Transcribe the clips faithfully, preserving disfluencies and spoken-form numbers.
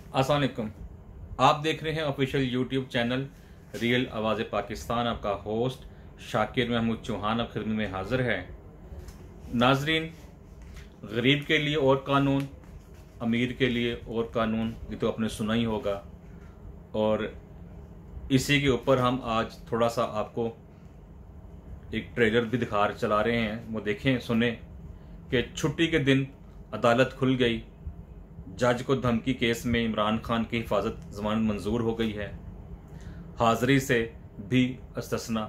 अस्सलाम वालेकुम। आप देख रहे हैं ऑफिशियल यूट्यूब चैनल रियल आवाज़ पाकिस्तान। आपका होस्ट शाकिर महमूद चौहान अब खिदमत में हाजिर है। नाजरीन, गरीब के लिए और कानून, अमीर के लिए और कानून, ये तो आपने सुना ही होगा। और इसी के ऊपर हम आज थोड़ा सा आपको एक ट्रेलर भी दिखा चला रहे हैं, वो देखें सुने कि छुट्टी के दिन अदालत खुल गई। जज को धमकी केस में इमरान खान की हिफाजत जमानत मंजूर हो गई है। हाजिरी से भी इस्तिस्ना।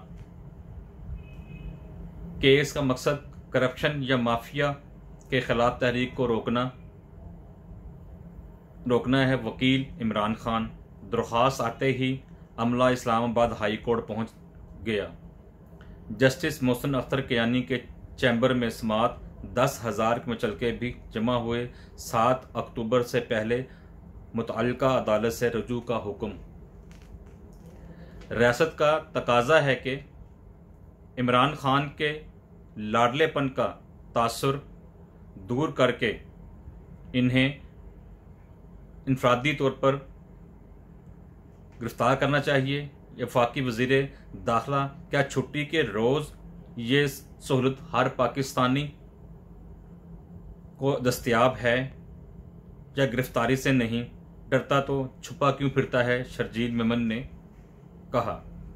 केस का मकसद करप्शन या माफिया के खिलाफ तहरीक को रोकना रोकना है। वकील इमरान खान। दरख्वास्त आते ही अमला इस्लामाबाद हाई कोर्ट पहुंच गया। जस्टिस मोहसिन अख्तर कियानी के चैम्बर में समात दस हज़ार के मुचलके भी जमा हुए। सात अक्टूबर से पहले मुतअल्लिका अदालत से रजू का हुक्म। रियासत का तकाजा है कि इमरान खान के लाडलेपन का तासुर दूर करके इन्हें इनफरादी तौर पर गिरफ्तार करना चाहिए। वफाकी वज़ीर दाखिला, क्या छुट्टी के रोज़ ये सहूलत हर पाकिस्तानी को दस्तयाब है या गिरफ्तारी से नहीं? डरता तो छुपा क्यों फिरता है, शर्जील मेमन ने कहा।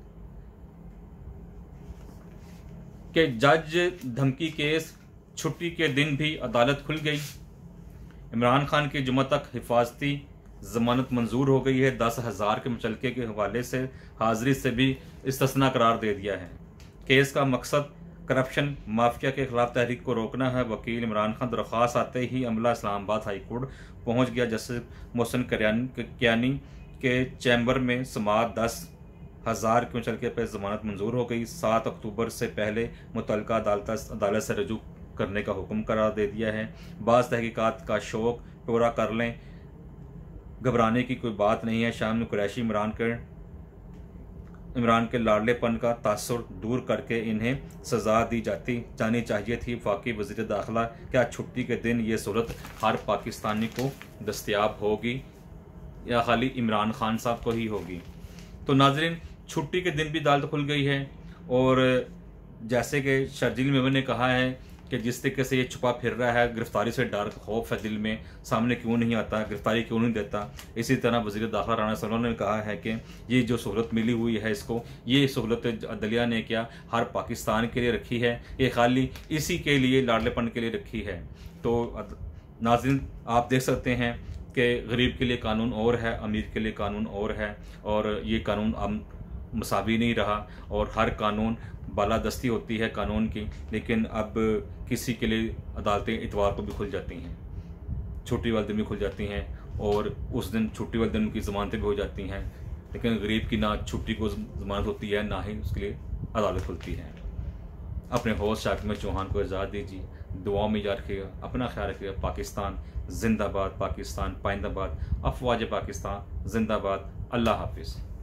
कि जज धमकी केस, छुट्टी के दिन भी अदालत खुल गई। इमरान खान की जुमा तक हिफाजती जमानत मंजूर हो गई है। दस हज़ार के मुचलके के हवाले से हाजिरी से भी इस्तिस्ना करार दे दिया है। केस का मकसद करप्शन माफिया के खिलाफ तहरीक को रोकना है। वकील इमरान खान। दरख्वास्त आते ही अमला इस्लामाबाद हाई कोर्ट पहुंच गया। जस्टिस मोहसिन कियानी के चैम्बर में समात दस हज़ार के मुचलके पर जमानत मंजूर हो गई। सात अक्टूबर से पहले मुतल्लिका अदालत अदालत से रजू करने का हुक्म करार दे दिया है। बाज़ तहकीकात का शौक पूरा कर लें, घबराने की कोई बात नहीं है। शाम में कुरैशी इमरान के इमरान के लाडलेपन का तासुर दूर करके इन्हें सज़ा दी जाती जानी चाहिए थी। वफाकी वज़ीर दाखिला, क्या छुट्टी के दिन ये सहूलत हर पाकिस्तानी को दस्तयाब होगी या खाली इमरान खान साहब को ही होगी? तो नाजरीन, छुट्टी के दिन भी अदालत खुल गई है। और जैसे कि शर्जील मेमन ने कहा है कि जिस तरीके से ये छुपा फिर रहा है, गिरफ्तारी से डर खौफ है दिल में, सामने क्यों नहीं आता, गिरफ्तारी क्यों नहीं देता। इसी तरह वज़ीर दाखिला राना सलोन ने कहा है कि ये जो सहूलत मिली हुई है इसको, ये सहूलत अदलिया ने क्या हर पाकिस्तान के लिए रखी है, ये खाली इसी के लिए लाडलेपन के लिए रखी है। तो नाज़रीन, आप देख सकते हैं कि गरीब के लिए कानून और है, अमीर के लिए कानून और है। और ये कानून अब मसावी नहीं रहा और हर कानून बालादस्ती होती है कानून की। लेकिन अब किसी के लिए अदालतें इतवार को भी खुल जाती हैं, छुट्टी वाले दिन भी खुल जाती हैं, और उस दिन छुट्टी वाले दिन उनकी ज़मानतें भी हो जाती हैं। लेकिन गरीब की ना छुट्टी को ज़मानत होती है, ना ही उसके लिए अदालत खुलती है। अपने होस्ट शाकिर महमूद चौहान को इजाज़त दीजिए। दुआओं में याद रखिएगा, अपना ख्याल रखिएगा। पाकिस्तान जिंदाबाद, पाकिस्तान पाइंदाबाद, अफवाज पाकिस्तान जिंदाबाद। अल्लाह हाफिज़।